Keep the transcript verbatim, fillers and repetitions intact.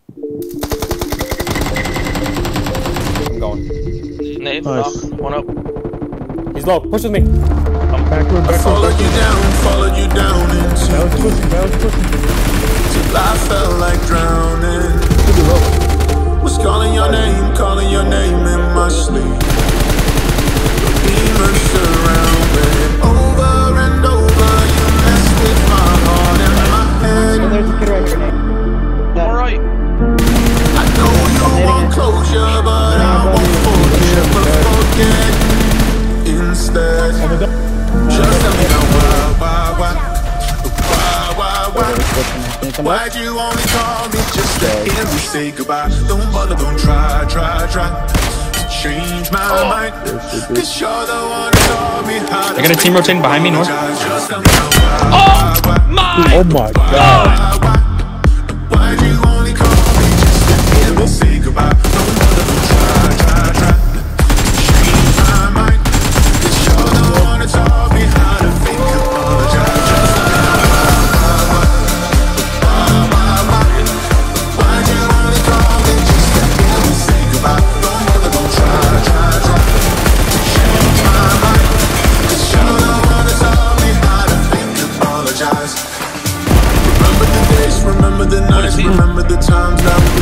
I'm going. Nade, Nice. knock, one up. He's low. Push with me. I'm backward, backward. Followed you down, followed you down into That was pushing, that was pushing. till I felt like drowning. To the low. Was calling your name, calling your name in my sleep. The demons surrounded. Over and over, you messed with my heart and my head. So there's a kid right here, Nate. Alright. I know you want closure, but I won't forget, but forget instead. Just tell me now, why, why, why, why, why, why? Why'd you only call me just to hear me say goodbye? Don't bother, don't try, try, try to change my Oh. mind. Cause you're the one who taught me how to. I got a team rotating behind me, north. Just tell me now, why, why, Oh my! Oh my god. why'd you only call me just to hear me say goodbye? Don't bother, don't try, try, try to change my mind. Cause you're the one who taught me how to think, apologize. Just tell me now, why, why, why, why, why'd you only call me just to hear me say goodbye? Don't bother, don't try, try, try to change my mind. Cause you're the one who taught me how to think, apologize. Remember the days, remember the nights, remember the times that we